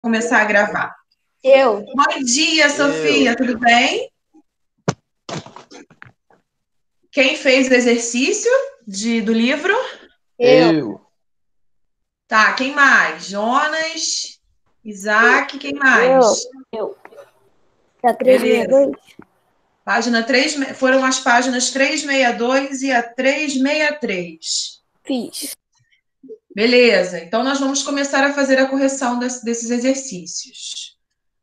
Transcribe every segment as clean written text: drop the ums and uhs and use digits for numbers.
começar a gravar. Eu. Bom dia, Sofia, tudo bem? Quem fez o exercício do livro? Eu. Tá, quem mais? Jonas, Isaac, quem mais? Eu. Tá Beleza. 362? Página 3, foram as páginas 362 e a 363. Fiz. Beleza, então nós vamos começar a fazer a correção desses exercícios.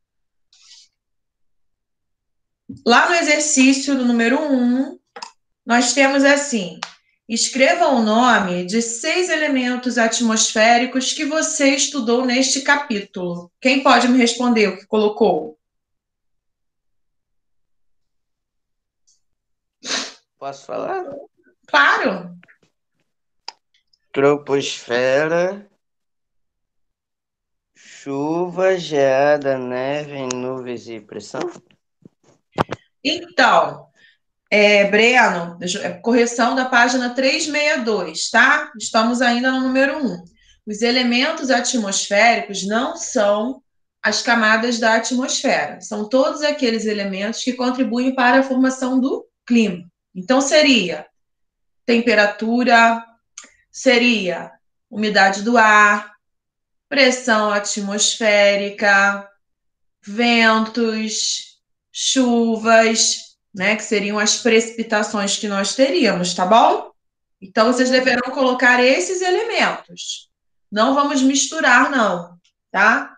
Lá no exercício do número 1, nós temos assim: escreva o nome de 6 elementos atmosféricos que você estudou neste capítulo. Quem pode me responder o que colocou? Posso falar? Claro. Troposfera, chuva, geada, neve, nuvens e pressão? Então, Breno, correção da página 362, tá? Estamos ainda no número 1. Os elementos atmosféricos não são as camadas da atmosfera. São todos aqueles elementos que contribuem para a formação do clima. Então, seria temperatura, seria umidade do ar, pressão atmosférica, ventos, chuvas, né, que seriam as precipitações que nós teríamos, tá bom? Então, vocês deverão colocar esses elementos. Não vamos misturar, não, tá?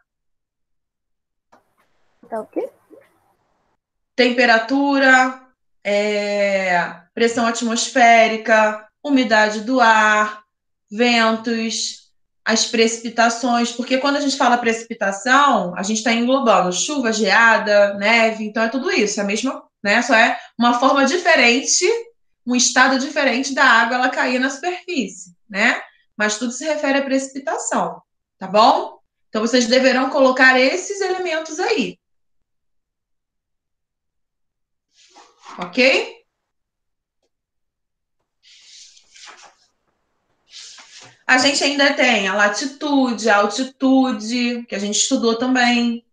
Tá o quê? Temperatura, pressão atmosférica, umidade do ar, ventos, as precipitações, porque quando a gente fala precipitação, a gente está englobando chuva, geada, neve, então é tudo isso, é a mesma, né? Só é uma forma diferente, um estado diferente da água ela cair na superfície, né? Mas tudo se refere à precipitação, tá bom? Então vocês deverão colocar esses elementos aí, ok? A gente ainda tem a latitude, a altitude, que a gente estudou também.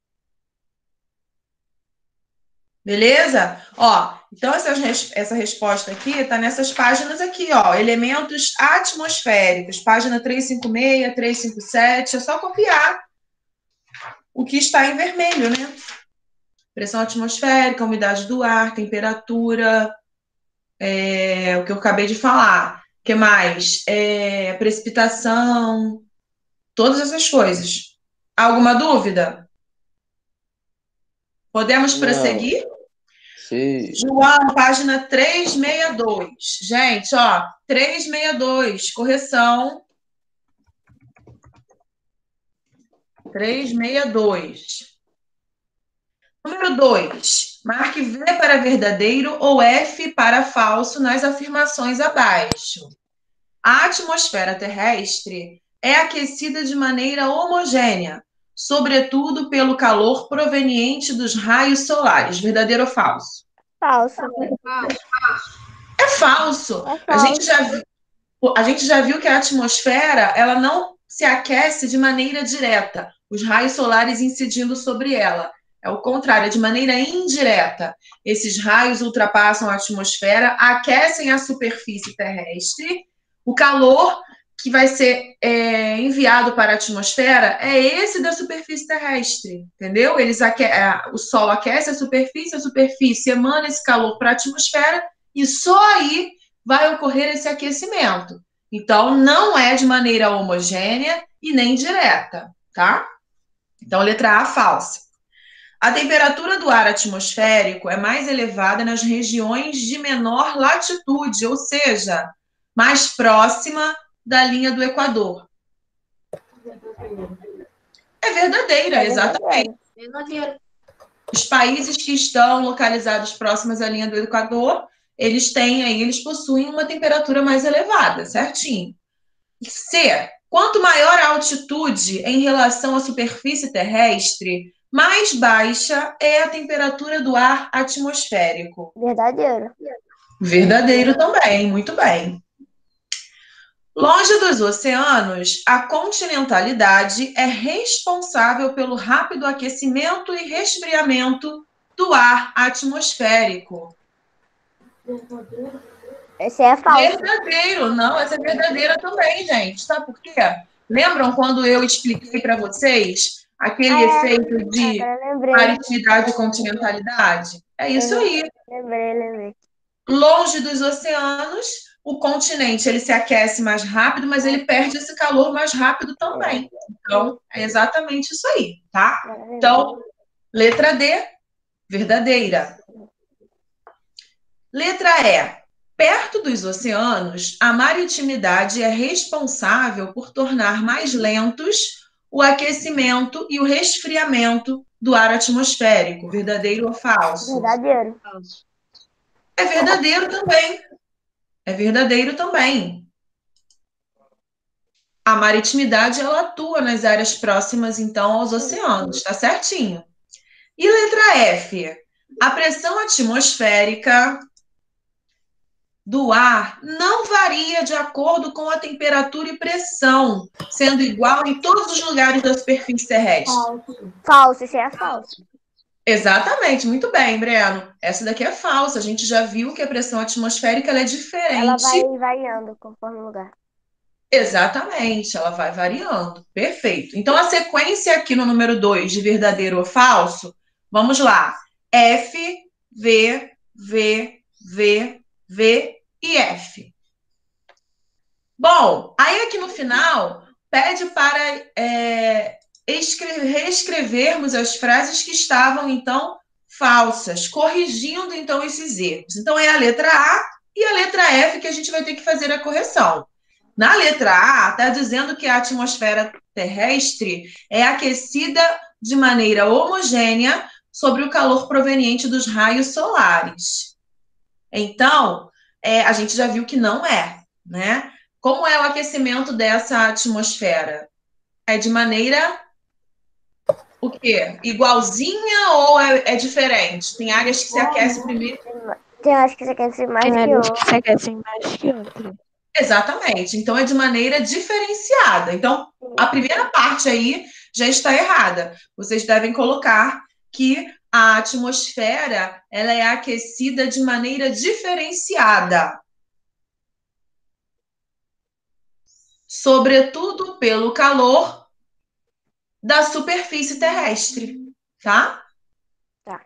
Beleza? Ó, então essa resposta aqui está nessas páginas aqui, ó. Elementos atmosféricos, página 356, 357. É só copiar o que está em vermelho, né? Pressão atmosférica, umidade do ar, temperatura, o que eu acabei de falar. O que mais? Precipitação, todas essas coisas. Alguma dúvida? Podemos prosseguir? Sim. João, página 362. Gente, ó, 362, correção. 362. Número 2. Marque V para verdadeiro ou F para falso nas afirmações abaixo. A atmosfera terrestre é aquecida de maneira homogênea, sobretudo pelo calor proveniente dos raios solares. Verdadeiro ou falso? Falso. É falso. É A gente falso. já viu que a atmosfera ela não se aquece de maneira direta, os raios solares incidindo sobre ela. É o contrário, é de maneira indireta. Esses raios ultrapassam a atmosfera, aquecem a superfície terrestre. O calor que vai ser enviado para a atmosfera é esse da superfície terrestre, entendeu? O Sol aquece a superfície emana esse calor para a atmosfera e só aí vai ocorrer esse aquecimento. Então, não é de maneira homogênea e nem direta, tá? Então, letra A, falsa. A temperatura do ar atmosférico é mais elevada nas regiões de menor latitude, ou seja, mais próxima da linha do Equador. É verdadeira, exatamente. Os países que estão localizados próximos à linha do Equador, eles possuem uma temperatura mais elevada, certinho. C. Quanto maior a altitude em relação à superfície terrestre, mais baixa é a temperatura do ar atmosférico. Verdadeiro. Verdadeiro também, muito bem. Longe dos oceanos, a continentalidade é responsável pelo rápido aquecimento e resfriamento do ar atmosférico. Esse é falso. Verdadeiro, não, essa é verdadeira também, gente. Sabe por quê? Lembram quando eu expliquei para vocês aquele efeito de Agora eu lembrei. maritimidade e continentalidade? É isso aí. Lembrei. Longe dos oceanos, o continente ele se aquece mais rápido, mas ele perde esse calor mais rápido também. Então, é exatamente isso aí, tá? Então, letra D, verdadeira. Letra E. Perto dos oceanos, a maritimidade é responsável por tornar mais lentos o aquecimento e o resfriamento do ar atmosférico. Verdadeiro ou falso? Verdadeiro. É verdadeiro também. É verdadeiro também. A maritimidade, ela atua nas áreas próximas, então, aos oceanos, tá certinho. E letra F. A pressão atmosférica do ar não varia de acordo com a temperatura e pressão, sendo igual em todos os lugares da superfície terrestre. Falso, esse é falso. Exatamente, muito bem, Breno. Essa daqui é falsa. A gente já viu que a pressão atmosférica ela é diferente. Ela vai variando conforme o lugar. Exatamente, ela vai variando. Perfeito. Então, a sequência aqui no número 2, de verdadeiro ou falso, vamos lá. F, V, V, V, V e F. Bom, aí aqui no final, pede para reescrevermos as frases que estavam, então, falsas, corrigindo, então, esses erros. Então, é a letra A e a letra F que a gente vai ter que fazer a correção. Na letra A, está dizendo que a atmosfera terrestre é aquecida de maneira homogênea sobre o calor proveniente dos raios solares. Então, a gente já viu que não é, né? Como é o aquecimento dessa atmosfera? É de maneira o quê? Igualzinha ou é diferente? Tem áreas que se aquecem primeiro. Tem áreas que se aquecem mais que outras. Se aquecem mais que outras. Exatamente. Então, é de maneira diferenciada. Então, a primeira parte aí já está errada. Vocês devem colocar que a atmosfera ela é aquecida de maneira diferenciada. Sobretudo pelo calor da superfície terrestre, tá? Tá.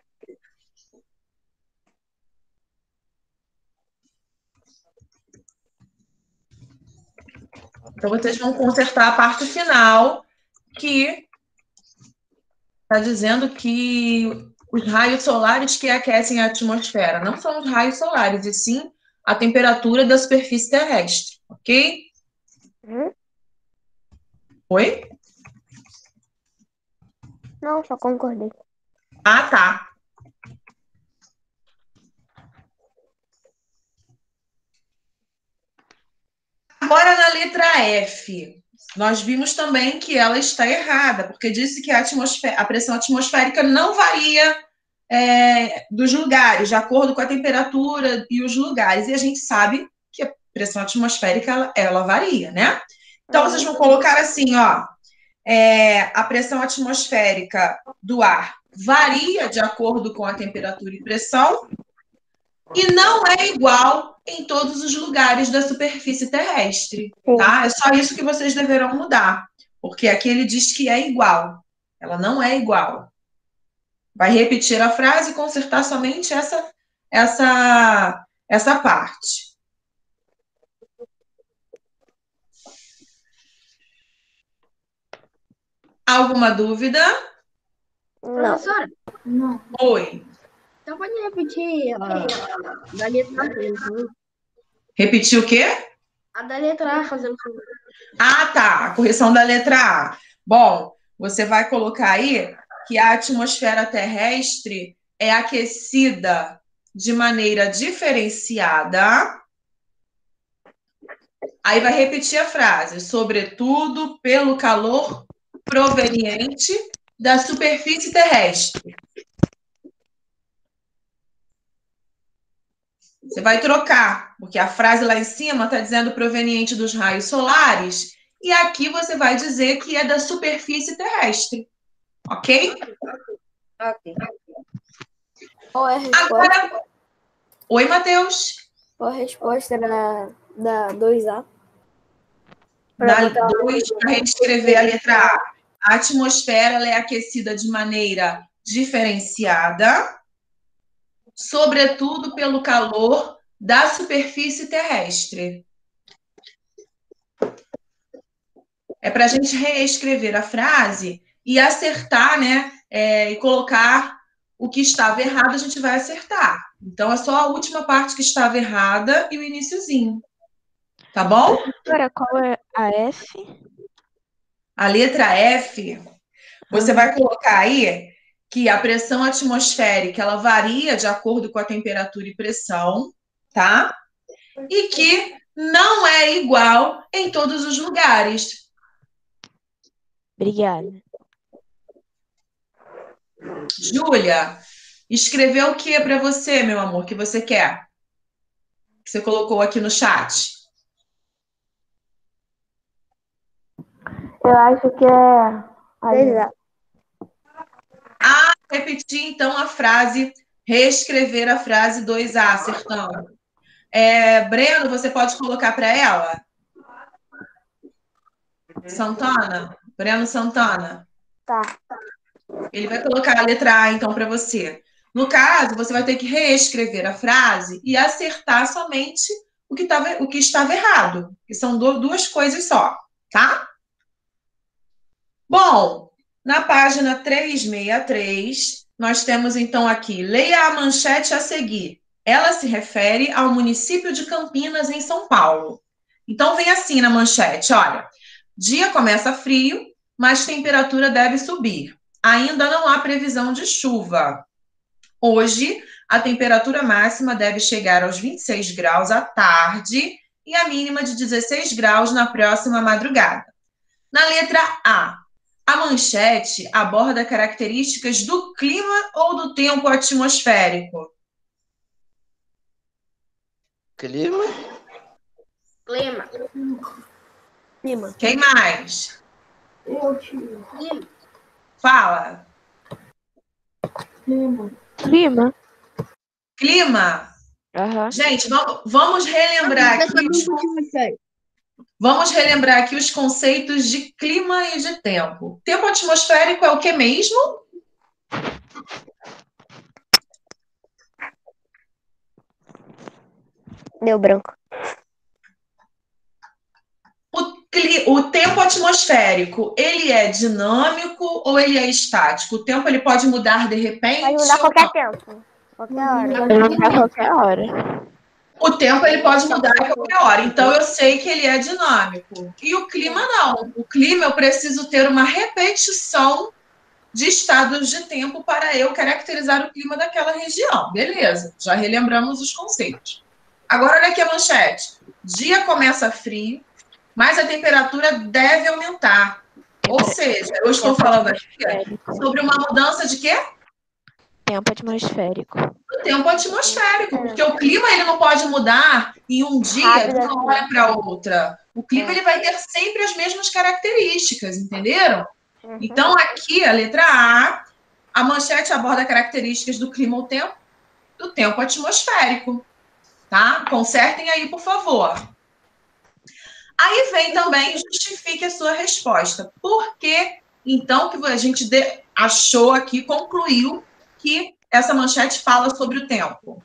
Então, vocês vão consertar a parte final, que está dizendo que os raios solares que aquecem a atmosfera não são os raios solares, e sim a temperatura da superfície terrestre, ok? Oi? Não, só concordei. Ah, tá. Agora, na letra F, nós vimos também que ela está errada, porque disse que a pressão atmosférica não varia dos lugares, de acordo com a temperatura e os lugares. E a gente sabe que a pressão atmosférica, ela varia, né? Então, vocês vão colocar assim, ó, a pressão atmosférica do ar varia de acordo com a temperatura e pressão e não é igual em todos os lugares da superfície terrestre, tá? É só isso que vocês deverão mudar, porque aqui ele diz que é igual. Ela não é igual. Vai repetir a frase e consertar somente essa parte. Alguma dúvida? Não. Professora? Não. Oi. Então pode repetir a da letra A. Repetir o quê? A da letra A fazendo. Ah, tá. A correção da letra A. Bom, você vai colocar aí que a atmosfera terrestre é aquecida de maneira diferenciada. Aí vai repetir a frase, sobretudo pelo calor proveniente da superfície terrestre. Você vai trocar, porque a frase lá em cima está dizendo proveniente dos raios solares, e aqui você vai dizer que é da superfície terrestre. Ok? Ok. Qual é a resposta? Agora, oi, Matheus. Qual a resposta da 2A? Da 2, para reescrever a letra A. A atmosfera ela é aquecida de maneira diferenciada, sobretudo pelo calor da superfície terrestre. É para a gente reescrever a frase e acertar, né? E colocar o que estava errado, a gente vai acertar. Então, é só a última parte que estava errada e o iniciozinho. Tá bom? Agora, qual é a F? A letra F, você vai colocar aí que a pressão atmosférica ela varia de acordo com a temperatura e pressão, tá? E que não é igual em todos os lugares. Obrigada. Júlia, escreveu o que para você, meu amor, que você quer? Que você colocou aqui no chat. Eu acho que é 2A. Repetir, então, a frase, reescrever a frase 2A, acertando. Breno, você pode colocar para ela? Santana? Breno Santana? Tá. Ele vai colocar a letra A, então, para você. No caso, você vai ter que reescrever a frase e acertar somente o que estava errado, que são duas coisas só, tá? Bom, na página 363, nós temos então aqui, leia a manchete a seguir. Ela se refere ao município de Campinas, em São Paulo. Então, vem assim na manchete, olha. Dia começa frio, mas temperatura deve subir. Ainda não há previsão de chuva. Hoje, a temperatura máxima deve chegar aos 26 graus à tarde e a mínima de 16 graus na próxima madrugada. Na letra a manchete aborda características do clima ou do tempo atmosférico? Clima? Clima. Quem mais? Clima. Fala. Clima. Clima. Aham. Gente, vamos relembrar aqui. Vamos relembrar aqui os conceitos de clima e de tempo. Tempo atmosférico é o que mesmo? Deu branco. O tempo atmosférico, ele é dinâmico ou ele é estático? O tempo ele pode mudar de repente? Pode mudar ou qualquer não? tempo. Qualquer hora. Pode mudar a qualquer hora. O tempo ele pode mudar a qualquer hora, então eu sei que ele é dinâmico. E o clima não. O clima eu preciso ter uma repetição de estados de tempo para eu caracterizar o clima daquela região. Beleza, já relembramos os conceitos. Agora olha aqui a manchete. Dia começa frio, mas a temperatura deve aumentar. Ou seja, eu estou falando aqui sobre uma mudança de quê? Tempo atmosférico. Do tempo atmosférico, porque o clima ele não pode mudar em um dia de uma hora para outra. O clima ele vai ter sempre as mesmas características, entenderam? Então, aqui, a letra a manchete aborda características do clima ou tempo, do tempo atmosférico. Tá? Consertem aí, por favor. Aí vem também, justifique a sua resposta. Por que, então, que a gente achou aqui, concluiu que essa manchete fala sobre o tempo?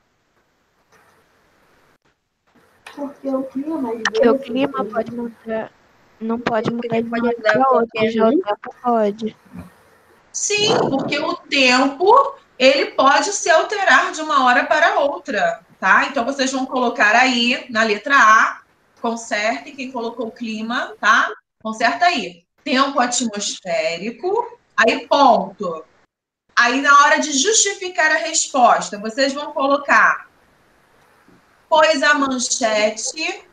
Porque o clima Pode mudar. Não pode mudar de uma pode hora mudar para outra, qualquer já o tempo pode. Sim, porque o tempo ele pode se alterar de uma hora para outra, tá? Então vocês vão colocar aí na letra A, conserte quem colocou o clima, tá? Conserta aí. Tempo atmosférico, aí ponto. Aí na hora de justificar a resposta, vocês vão colocar pois a manchete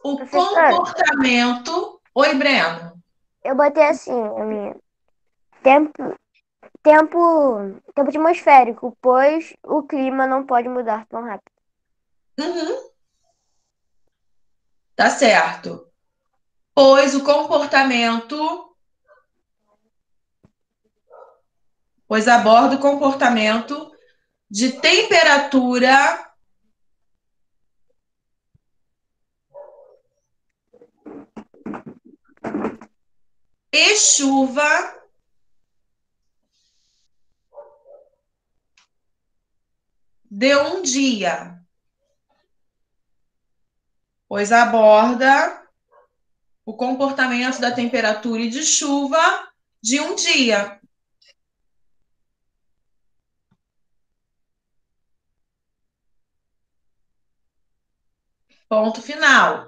O Professora. comportamento... Oi, Breno. Eu botei assim, a minha. Tempo atmosférico, pois o clima não pode mudar tão rápido. Uhum, tá certo. Pois o comportamento... Pois aborda o comportamento de temperatura e chuva de um dia. Pois aborda o comportamento da temperatura e de chuva de um dia. Ponto final.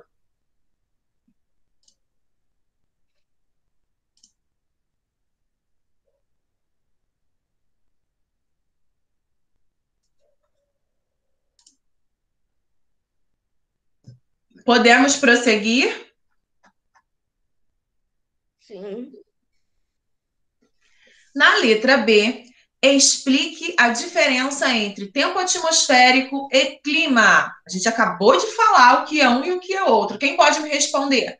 Podemos prosseguir? Sim. Na letra B, explique a diferença entre tempo atmosférico e clima. A gente acabou de falar o que é um e o que é outro. Quem pode me responder?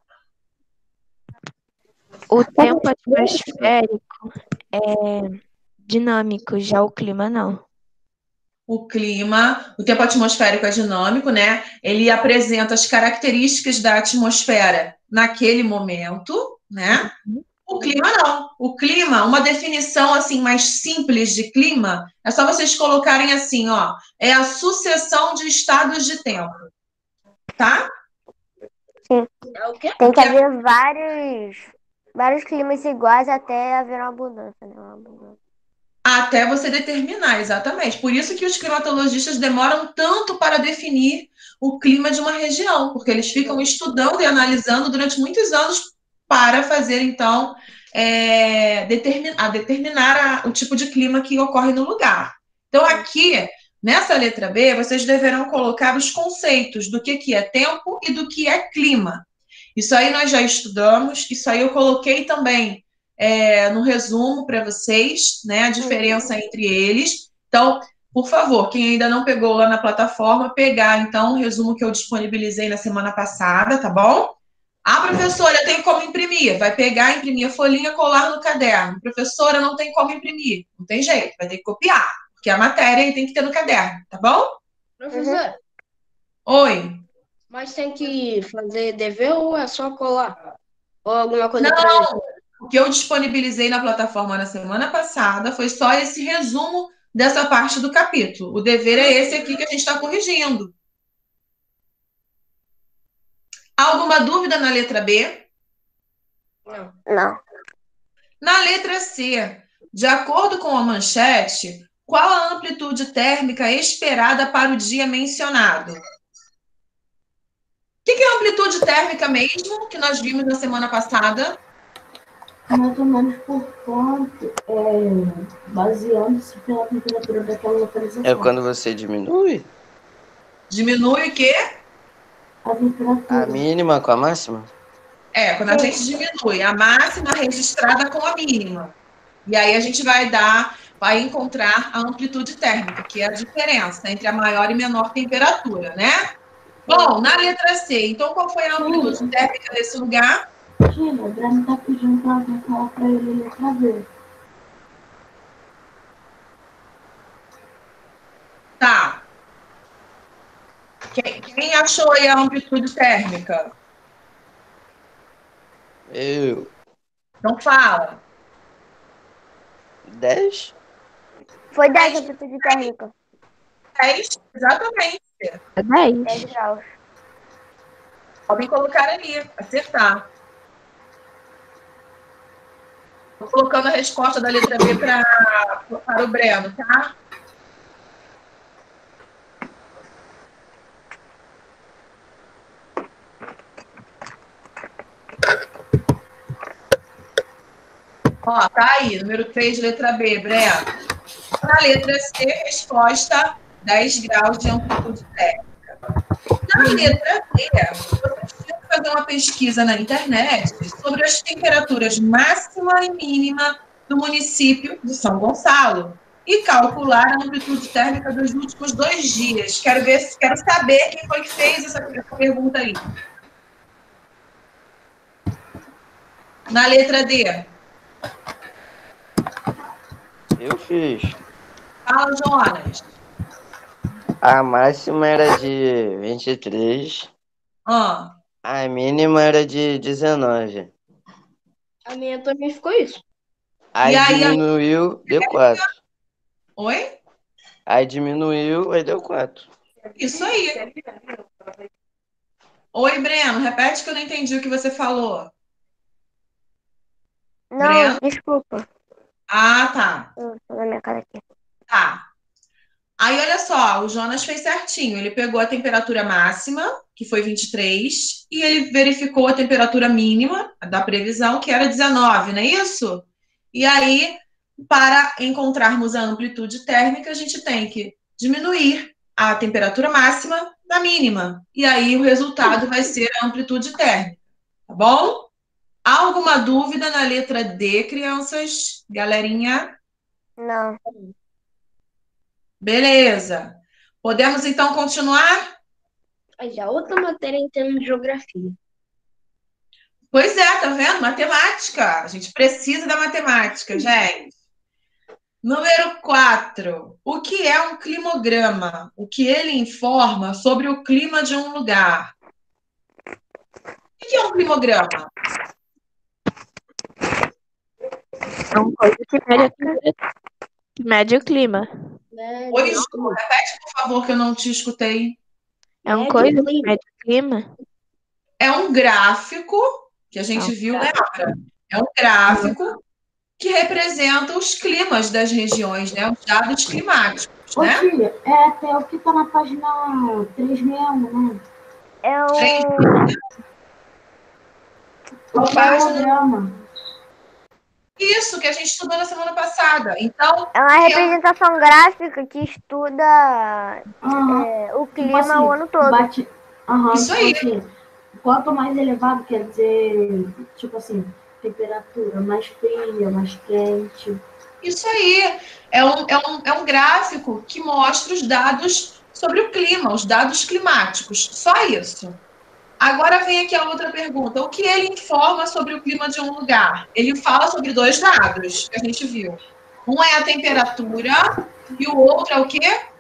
O tempo atmosférico é dinâmico, já o clima não. O clima, o tempo atmosférico é dinâmico, né? Ele apresenta as características da atmosfera naquele momento, né? O clima não. O clima, uma definição assim mais simples de clima, é só vocês colocarem assim, ó, é a sucessão de estados de tempo, tá? É o quê? Tem que haver vários climas iguais até haver uma abundância, né? Uma abundância. Até você determinar, exatamente. Por isso que os climatologistas demoram tanto para definir o clima de uma região, porque eles ficam estudando e analisando durante muitos anos para fazer, então, determinar o tipo de clima que ocorre no lugar. Então, aqui, nessa letra B, vocês deverão colocar os conceitos do que é tempo e do que é clima. Isso aí nós já estudamos, isso aí eu coloquei também no resumo para vocês, né, a diferença entre eles. Então, por favor, quem ainda não pegou lá na plataforma, pegar, então, o resumo que eu disponibilizei na semana passada, tá bom? Ah, professora, tem como imprimir. Vai pegar, imprimir a folhinha, colar no caderno. Professora, não tem como imprimir. Não tem jeito, vai ter que copiar, porque a matéria tem que ter no caderno, tá bom? Professor, Oi. mas tem que fazer dever ou é só colar? Ou alguma coisa Não, pra isso? o que eu disponibilizei na plataforma na semana passada foi só esse resumo dessa parte do capítulo. O dever é esse aqui que a gente está corrigindo. Alguma dúvida na letra B? Não. Na letra C, de acordo com a manchete, qual a amplitude térmica esperada para o dia mencionado? O que é a amplitude térmica mesmo, que nós vimos na semana passada? Mais ou menos por ponto, baseando-se pela temperatura daquela localização. É quando você diminui Diminui o quê? A temperatura. a mínima com a máxima? Quando a gente diminui a máxima registrada com a mínima. E aí a gente vai encontrar a amplitude térmica, que é a diferença entre a maior e menor temperatura, né? Bom, na letra C, então qual foi a amplitude térmica desse lugar? Tina, o Breno tá pedindo pra alguém falar pra ele letra B. Tá. Quem achou aí a amplitude térmica? Eu. Não fala. 10? Foi 10 a amplitude térmica. 10, exatamente. É 10. 10 graus. Podem colocar ali, acertar. Estou colocando a resposta da letra B para o Breno, tá? Ó, tá aí, número 3, letra B, Breno. Na letra C, resposta 10 graus de amplitude térmica. Na letra D, vocês fazer uma pesquisa na internet sobre as temperaturas máxima e mínima do município de São Gonçalo e calcular a amplitude térmica dos últimos 2 dias. Quero saber quem foi que fez essa pergunta aí. Na letra D. Eu fiz. Fala, Jonas. A máxima era de 23, Ah, a mínima era de 19. A minha também ficou isso. Aí E aí, diminuiu, deu 4. oi? Aí diminuiu, aí deu 4. Isso aí. Oi, Breno, repete que eu não entendi o que você falou. Não, Breno? desculpa. Ah, tá. Tô na minha cara aqui. Tá. Aí, olha só, o Jonas fez certinho. Ele pegou a temperatura máxima, que foi 23, e ele verificou a temperatura mínima da previsão, que era 19, não é isso? E aí, para encontrarmos a amplitude térmica, a gente tem que diminuir a temperatura máxima da mínima. E aí, o resultado vai ser a amplitude térmica. Tá bom? Há alguma dúvida na letra D, crianças? Galerinha? Não. Beleza. Podemos então continuar? Aí já outra matéria em termos de geografia. Pois é, tá vendo? Matemática. A gente precisa da matemática, gente. Número 4. O que é um climograma? O que ele informa sobre o clima de um lugar? O que é um climograma? É uma coisa que mede o clima. Oi, Ju, repete, por favor, que eu não te escutei. É uma Mede coisa o que clima. mede o clima. É um gráfico que a gente viu, lembra? É um gráfico que representa os climas das regiões, né? Os dados climáticos, Ô, né? tia, é até o que tá na página 361, né? É Três, O página. cronograma. Isso que a gente estudou na semana passada. Então, é uma que é representação gráfica que estuda Aham. o Tipo clima assim, o ano todo. bate. Aham, isso tipo aí. assim, quanto mais elevado quer dizer, tipo assim, temperatura mais fria, mais quente. Isso aí. É um gráfico que mostra os dados sobre o clima, os dados climáticos. Só isso. Agora vem aqui a outra pergunta. O que ele informa sobre o clima de um lugar? Ele fala sobre 2 dados que a gente viu. Um é a temperatura e o outro é o quê?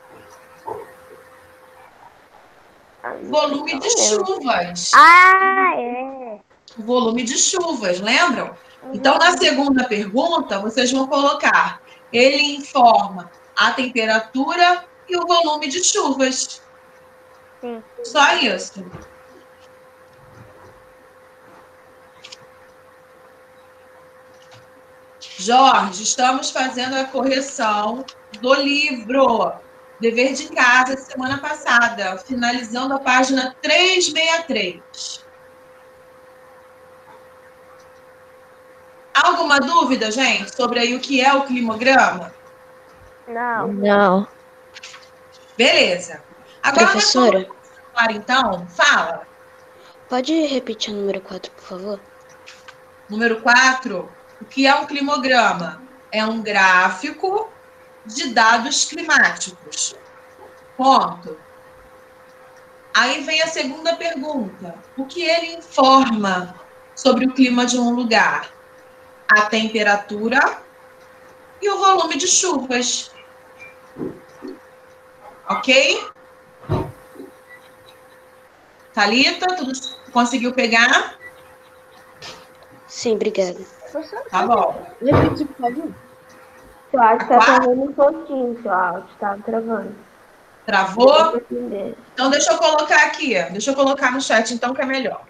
Volume de chuvas. Ah, é. Volume de chuvas, lembram? Então, na segunda pergunta, vocês vão colocar: ele informa a temperatura e o volume de chuvas. Sim. Só isso. Jorge, estamos fazendo a correção do livro. Dever de casa, semana passada, finalizando a página 363. Alguma dúvida, gente, sobre aí o que é o climograma? Não. Não. Beleza. Agora Professora, nós vamos falar, então, fala. pode repetir o número 4, por favor? Número 4, o que é um climograma? É um gráfico de dados climáticos. Ponto. Aí vem a segunda pergunta. O que ele informa sobre o clima de um lugar? A temperatura e o volume de chuvas. Ok? Thalita, tudo conseguiu pegar? Sim, obrigada. Tá bom. Repetir, por favor. Eu acho que tá 4, travando um pouquinho, seu áudio. Tá travando. travou? Entender. Então, deixa eu colocar aqui. Deixa eu colocar no chat, então, que é melhor.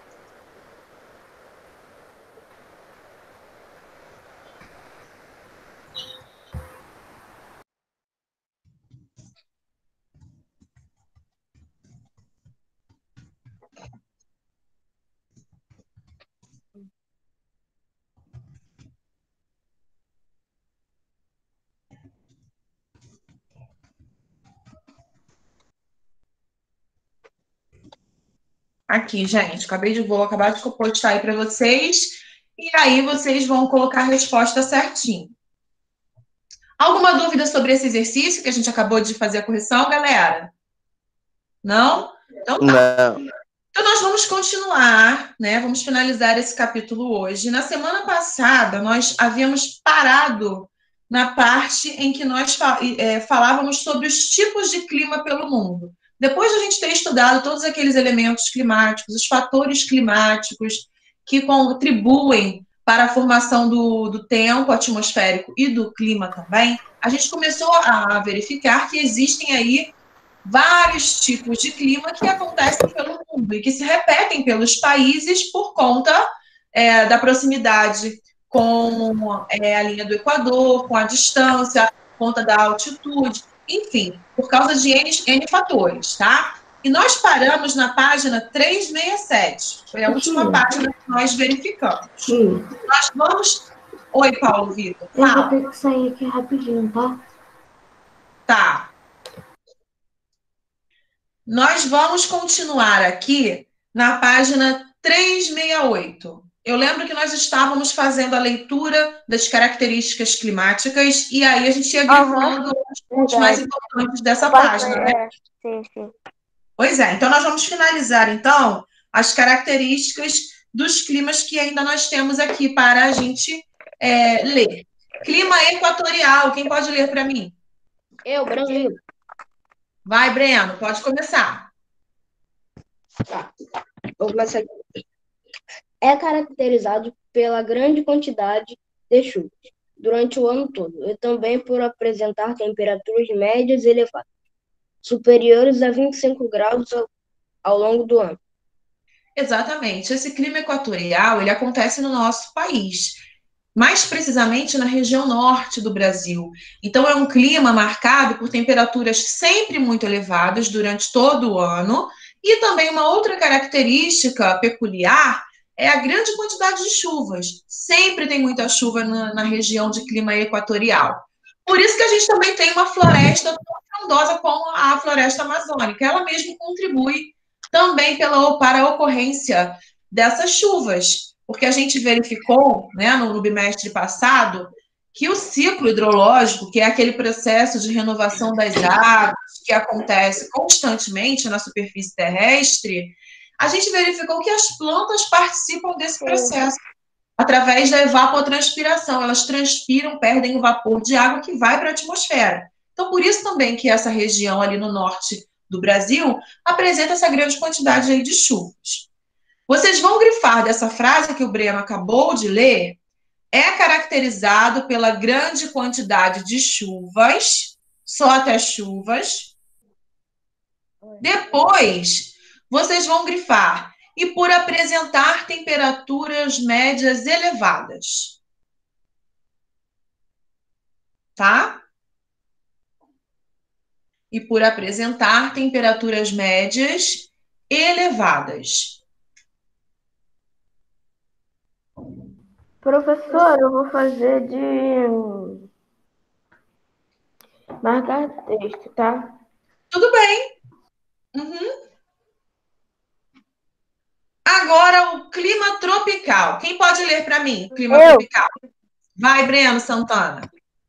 Aqui, gente, vou acabar de postar aí para vocês, e aí vocês vão colocar a resposta certinho. Alguma dúvida sobre esse exercício que a gente acabou de fazer a correção, galera? Não? Então tá. Não. Então nós vamos continuar, né? Vamos finalizar esse capítulo hoje. Na semana passada, nós havíamos parado na parte em que nós falávamos sobre os tipos de clima pelo mundo. Depois de a gente ter estudado todos aqueles elementos climáticos, os fatores climáticos que contribuem para a formação do tempo atmosférico e do clima também, a gente começou a verificar que existem aí vários tipos de clima que acontecem pelo mundo e que se repetem pelos países por conta da proximidade com a linha do Equador, com a distância, por conta da altitude, enfim, por causa de N fatores, tá? E nós paramos na página 367, foi a última página que nós verificamos. Sim. Nós vamos... Oi, Paulo Vitor, Eu fala. vou ter que sair aqui rapidinho, tá? Tá. Nós vamos continuar aqui na página 368. Eu lembro que nós estávamos fazendo a leitura das características climáticas e aí a gente ia grifando os pontos mais importantes dessa página, né? Sim. Pois é, então nós vamos finalizar, então, as características dos climas que ainda nós temos aqui para a gente ler. Clima equatorial, quem pode ler para mim? Eu, Brasil. Vai, Breno, pode começar. Tá. Vou começar aqui. É caracterizado pela grande quantidade de chuvas durante o ano todo e também por apresentar temperaturas médias elevadas, superiores a 25 graus ao longo do ano. Exatamente. Esse clima equatorial, ele acontece no nosso país, mais precisamente na região norte do Brasil. Então, é um clima marcado por temperaturas sempre muito elevadas durante todo o ano, e também uma outra característica peculiar é a grande quantidade de chuvas. Sempre tem muita chuva na região de clima equatorial. Por isso que a gente também tem uma floresta tão frondosa como a floresta amazônica. Ela mesmo contribui também para a ocorrência dessas chuvas, porque a gente verificou, né, no bimestre passado, que o ciclo hidrológico, que é aquele processo de renovação das águas que acontece constantemente na superfície terrestre, a gente verificou que as plantas participam desse processo através da evapotranspiração. Elas transpiram, perdem o vapor de água que vai para a atmosfera. Então, por isso também que essa região ali no norte do Brasil apresenta essa grande quantidade aí de chuvas. Vocês vão grifar dessa frase que o Breno acabou de ler, é caracterizado pela grande quantidade de chuvas, só até chuvas. Depois, vocês vão grifar, e por apresentar temperaturas médias elevadas. Tá? E por apresentar temperaturas médias elevadas. Professor, eu vou fazer de marcar texto, tá? Tudo bem. Uhum. Agora, o clima tropical. Quem pode ler para mim? Clima tropical. Vai, Breno Santana.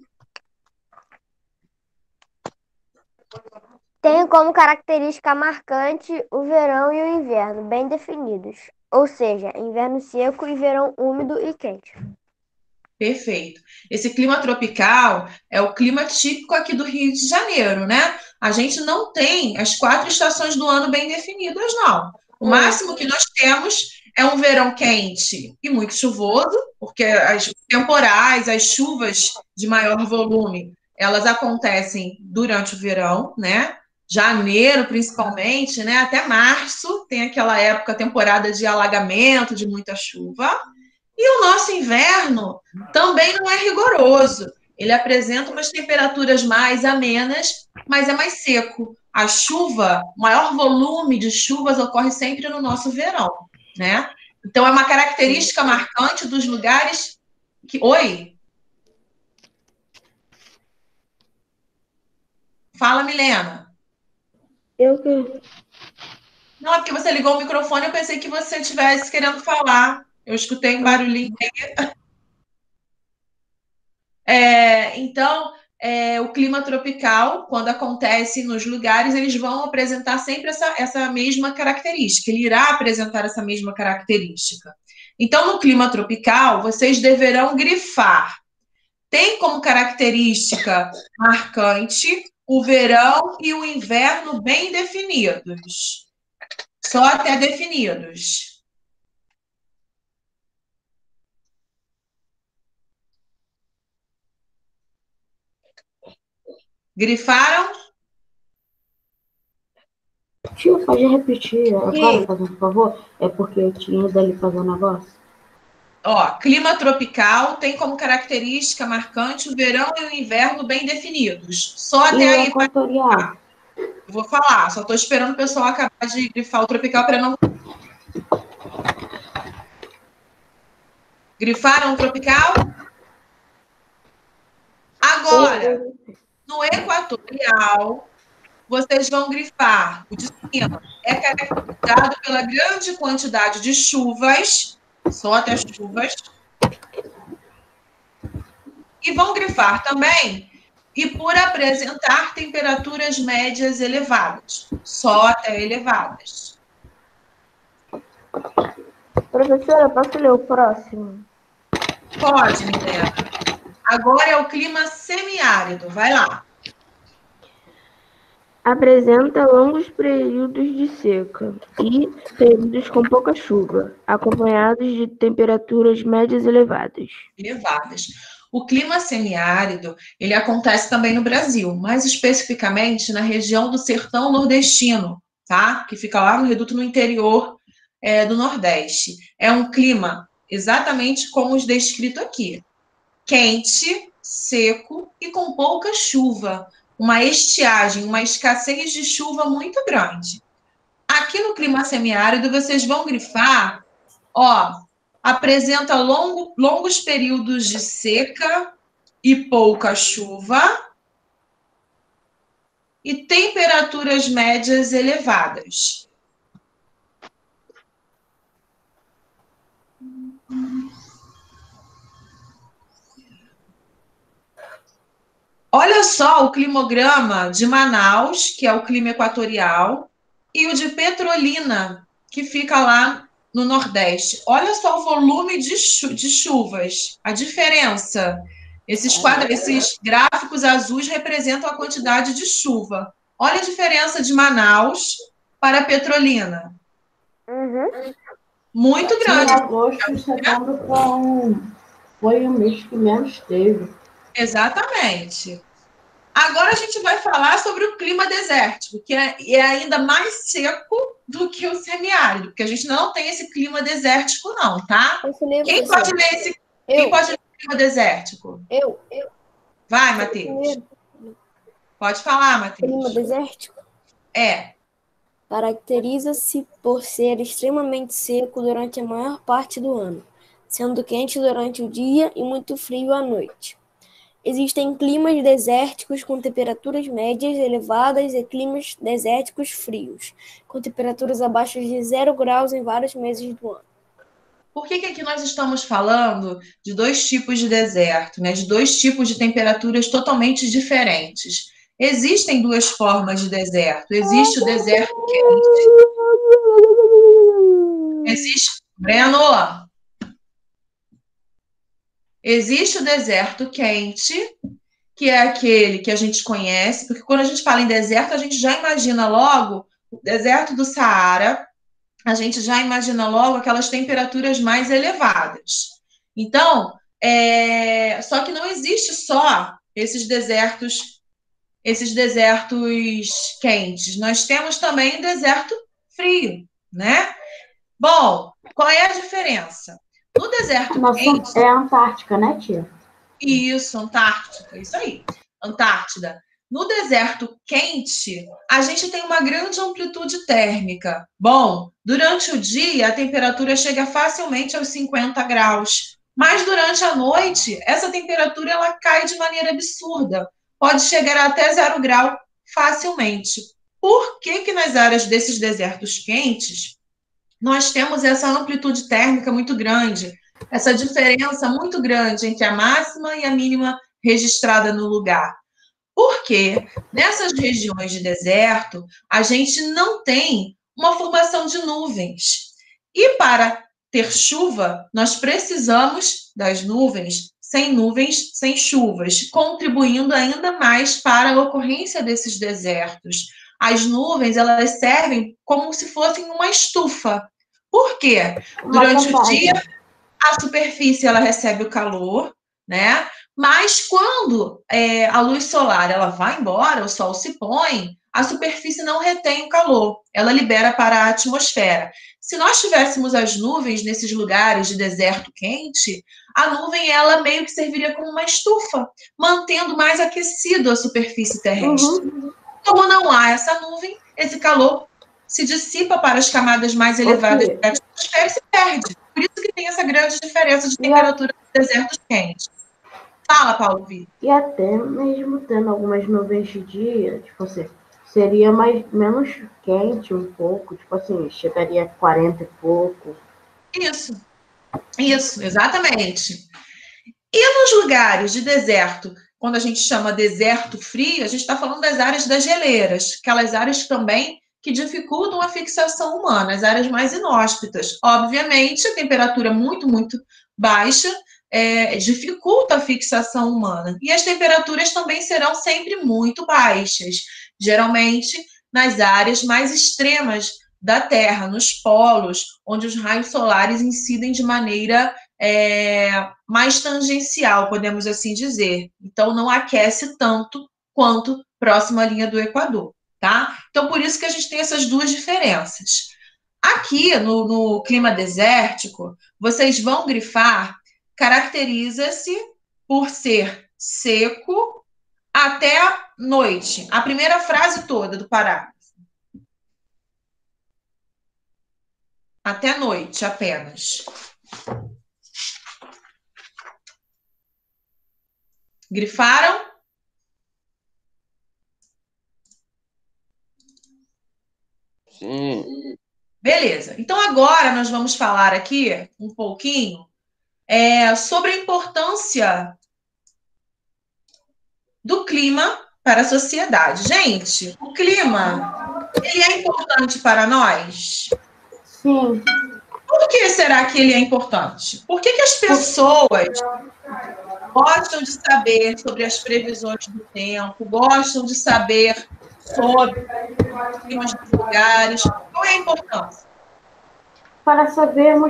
Tem como característica marcante o verão e o inverno, bem definidos. Ou seja, inverno seco e verão úmido e quente. Perfeito. Esse clima tropical é o clima típico aqui do Rio de Janeiro, né? A gente não tem as 4 estações do ano bem definidas, não. O máximo que nós temos é um verão quente e muito chuvoso, porque as temporais, as chuvas de maior volume, elas acontecem durante o verão, né? Janeiro, principalmente, né? Até março tem aquela época, temporada de alagamento, de muita chuva. E o nosso inverno também não é rigoroso. Ele apresenta umas temperaturas mais amenas, mas é mais seco. A chuva, o maior volume de chuvas ocorre sempre no nosso verão, né? Então, é uma característica marcante dos lugares que... Oi? Fala, Milena. Não, é porque você ligou o microfone, eu pensei que você estivesse querendo falar. Eu escutei um barulhinho. Então, o clima tropical, quando acontece nos lugares, eles vão apresentar sempre essa mesma característica. Ele irá apresentar essa mesma característica. Então, no clima tropical, vocês deverão grifar. Tem como característica marcante o verão e o inverno bem definidos. Só até definidos. Grifaram? Tio, pode repetir agora, por favor? É porque eu tinha ido ali fazer um negócio. Ó, clima tropical tem como característica marcante o verão e o inverno bem definidos. Só até aí. Equatorial. Eu vou falar, só estou esperando o pessoal acabar de grifar o tropical para não. Grifaram o tropical? Agora, no equatorial, vocês vão grifar. O de cima é caracterizado pela grande quantidade de chuvas, só até chuvas. E vão grifar também e por apresentar temperaturas médias elevadas, só até elevadas. Professora, posso ler o próximo? Pode, Milena. Agora é o clima semiárido. Vai lá. Apresenta longos períodos de seca e períodos com pouca chuva, acompanhados de temperaturas médias elevadas. O clima semiárido, ele acontece também no Brasil, mais especificamente na região do sertão nordestino, tá? Que fica lá no reduto no interior do Nordeste. É um clima exatamente como os descrito aqui. Quente, seco e com pouca chuva. Uma estiagem, uma escassez de chuva muito grande. Aqui no clima semiárido, vocês vão grifar, apresenta longos períodos de seca e pouca chuva e temperaturas médias elevadas. Olha só o climograma de Manaus, que é o clima equatorial, e o de Petrolina, que fica lá no Nordeste. Olha só o volume de chuvas, a diferença. Esses gráficos azuis representam a quantidade de chuva. Olha a diferença de Manaus para Petrolina. Muito grande. Em agosto, setembro foi o mês que menos teve. Exatamente. Agora a gente vai falar sobre o clima desértico, que é ainda mais seco do que o semiárido, porque a gente não tem esse clima desértico, não, tá? Quem pode ler Quem pode ler o clima desértico? Eu. Vai, Matheus. Pode falar, Matheus. Clima desértico caracteriza-se por ser extremamente seco durante a maior parte do ano, sendo quente durante o dia e muito frio à noite. Existem climas desérticos com temperaturas médias elevadas e climas desérticos frios, com temperaturas abaixo de 0 graus em vários meses do ano. Por que aqui nós estamos falando de dois tipos de deserto, né? De dois tipos de temperaturas totalmente diferentes? Existem duas formas de deserto. Existe o deserto quente. Breno. Existe o deserto quente, que é aquele que a gente conhece, porque quando a gente fala em deserto, a gente já imagina logo o deserto do Saara, a gente já imagina logo aquelas temperaturas mais elevadas. Então, só que não existe só esses desertos quentes. Nós temos também deserto frio, né? Bom, qual é a diferença? No deserto quente... É a Antártica, né, tia? Isso, Antártica, isso aí, Antártida. No deserto quente, a gente tem uma grande amplitude térmica. Bom, durante o dia, a temperatura chega facilmente aos 50 graus, mas durante a noite, essa temperatura ela cai de maneira absurda. Pode chegar até 0 grau facilmente. Por que que nas áreas desses desertos quentes nós temos essa amplitude térmica muito grande, essa diferença muito grande entre a máxima e a mínima registrada no lugar? Porque nessas regiões de deserto, a gente não tem uma formação de nuvens. E para ter chuva, nós precisamos das nuvens, sem chuvas, contribuindo ainda mais para a ocorrência desses desertos. As nuvens, elas servem como se fossem uma estufa. Por quê? Durante o dia, a superfície ela recebe o calor, né? Mas quando a luz solar ela vai embora, o sol se põe, a superfície não retém o calor, ela libera para a atmosfera. Se nós tivéssemos as nuvens nesses lugares de deserto quente, a nuvem ela meio que serviria como uma estufa, mantendo mais aquecido a superfície terrestre. Como não há essa nuvem, esse calor se dissipa para as camadas mais elevadas da atmosfera e se perde. Por isso que tem essa grande diferença de temperatura nos desertos quentes. Fala, Paulo Vitor. E até mesmo tendo algumas nuvens de dia, tipo assim, seria menos quente um pouco, tipo assim, chegaria a 40 e pouco. Isso, exatamente. E nos lugares de deserto, quando a gente chama deserto frio, a gente está falando das áreas das geleiras, aquelas áreas também que dificultam a fixação humana, as áreas mais inóspitas. Obviamente, a temperatura muito, muito baixa dificulta a fixação humana. E as temperaturas também serão sempre muito baixas, geralmente nas áreas mais extremas da Terra, nos polos, onde os raios solares incidem de maneira mais tangencial, podemos assim dizer. Então, não aquece tanto quanto próximo à linha do Equador, tá? Então, por isso que a gente tem essas duas diferenças. Aqui, no clima desértico, vocês vão grifar, caracteriza-se por ser seco até a noite. A primeira frase toda do parágrafo. Até a noite, apenas. Grifaram? Sim. Beleza. Então, agora nós vamos falar aqui um pouquinho sobre a importância do clima para a sociedade. Gente, o clima, ele é importante para nós? Sim. Por que será que ele é importante? Por que as pessoas gostam de saber sobre as previsões do tempo, gostam de saber sobre os climas dos lugares? Qual é a importância? Para sabermos,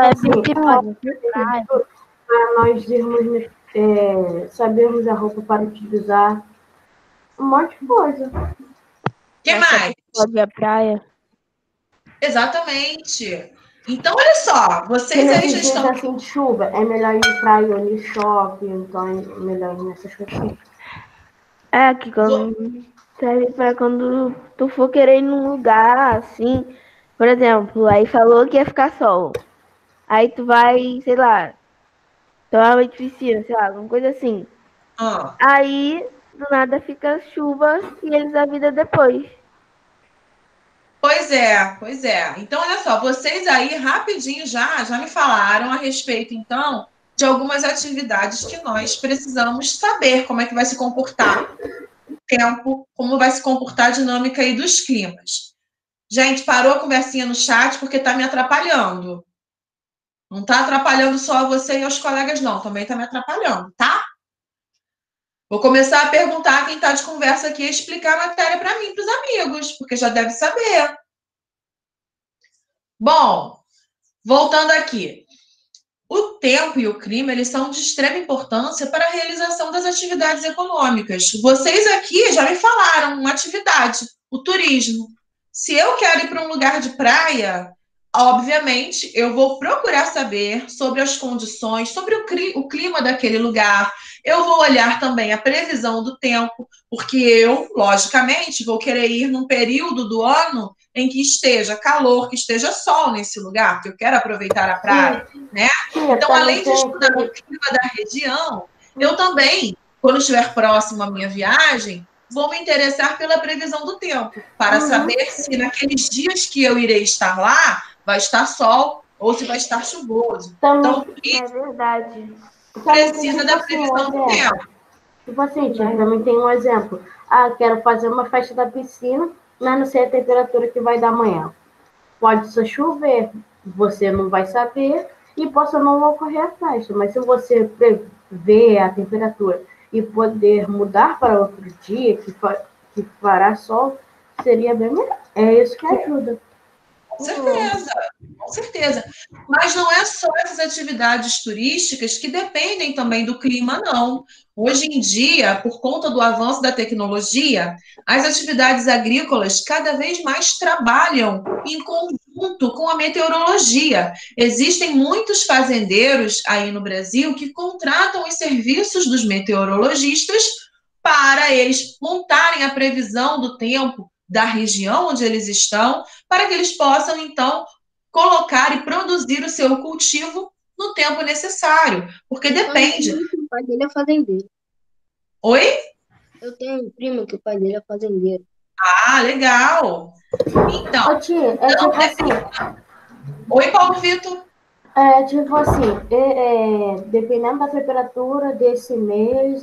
para nós irmos, sabermos a roupa para utilizar, um monte de coisa. O que mais? Pode ir à praia. Exatamente. Então, olha só, vocês aí já estão... assim de chuva, é melhor ir pra ir no shopping, então é melhor ir nessas coisas. Que quando serve pra quando tu for querer ir num lugar assim, por exemplo, aí falou que ia ficar sol. Aí tu vai, sei lá, tomar uma piscina, sei lá, alguma coisa assim. Aí, do nada fica chuva e eles avisam depois. Pois é. Então, olha só, vocês aí rapidinho já me falaram a respeito, então, de algumas atividades que nós precisamos saber como é que vai se comportar o tempo, como vai se comportar a dinâmica aí dos climas. Gente, parou a conversinha no chat porque está me atrapalhando. Não está atrapalhando só a você e aos colegas, não. Também está me atrapalhando, tá? Vou começar a perguntar a quem está de conversa aqui e explicar a matéria para mim, para os amigos, porque já deve saber. Bom, voltando aqui. O tempo e o clima, eles são de extrema importância para a realização das atividades econômicas. Vocês aqui já me falaram uma atividade, o turismo. Se eu quero ir para um lugar de praia, obviamente, eu vou procurar saber sobre as condições, sobre o clima daquele lugar. Eu vou olhar também a previsão do tempo, porque eu, logicamente, vou querer ir num período do ano em que esteja calor, que esteja sol nesse lugar, porque eu quero aproveitar a praia, né? Então, além de estudar o clima da região, eu também, quando estiver próximo à minha viagem, vou me interessar pela previsão do tempo, para saber se naqueles dias que eu irei estar lá, vai estar sol ou se vai estar chuvoso. Também, Então, é verdade. precisa da previsão do tempo. Tipo assim, também tem um exemplo. Quero fazer uma festa da piscina, mas não sei a temperatura que vai dar amanhã. Pode só chover, você não vai saber e possa não ocorrer a festa. Mas se você prever a temperatura e poder mudar para outro dia, que fará sol, seria bem melhor. É isso que ajuda. Com certeza, com certeza. Mas não é só essas atividades turísticas que dependem também do clima, não. Hoje em dia, por conta do avanço da tecnologia, as atividades agrícolas cada vez mais trabalham em conjunto com a meteorologia. Existem muitos fazendeiros aí no Brasil que contratam os serviços dos meteorologistas para eles montarem a previsão do tempo da região onde eles estão, para que eles possam, então, colocar e produzir o seu cultivo no tempo necessário, porque depende. O pai dele é fazendeiro. Oi? Eu tenho um primo que o pai dele é fazendeiro. Ah, legal. Então, Ô, tia, tipo assim. Oi, Paulo Vitor. Tipo assim, dependendo da temperatura desse mês,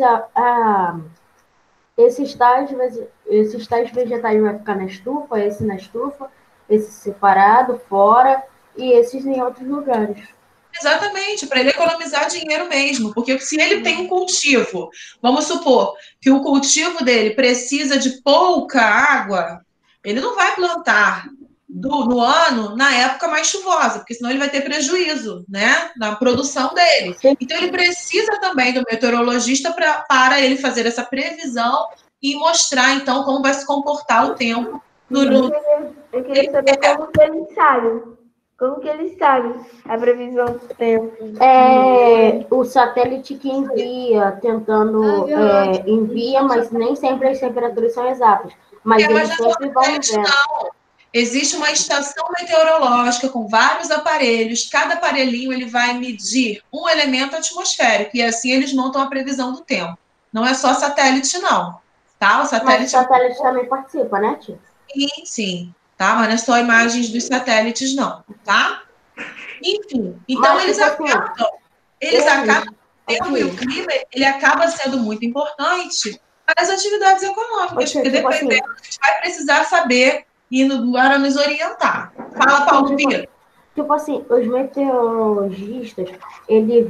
esses tais vegetais vai ficar na estufa, esse na estufa, esse separado, fora, e esses em outros lugares. Exatamente, para ele economizar dinheiro mesmo, porque se ele tem um cultivo, vamos supor que o cultivo dele precisa de pouca água, ele não vai plantar no ano na época mais chuvosa, porque senão ele vai ter prejuízo, né, na produção dele. Então ele precisa também do meteorologista para ele fazer essa previsão e mostrar então como vai se comportar o tempo. Eu queria saber como que eles sabem. Como que eles sabem a previsão do tempo? O satélite que envia, envia, mas nem sempre as temperaturas são exatas. Mas eles sempre vão vendo. Não. Existe uma estação meteorológica com vários aparelhos. Cada aparelhinho ele vai medir um elemento atmosférico e assim eles montam a previsão do tempo. Não é só satélite, não. Tá? Mas o satélite também participa, né, tia? Sim, sim. Tá? Mas não é só imagens dos satélites, não. Tá? Enfim, então eles acabam tendo, e o clima ele acaba sendo muito importante para as atividades econômicas, porque dependendo, a gente vai precisar saber e para nos orientar. Fala, Paulo Vitor. Tipo assim, os meteorologistas, eles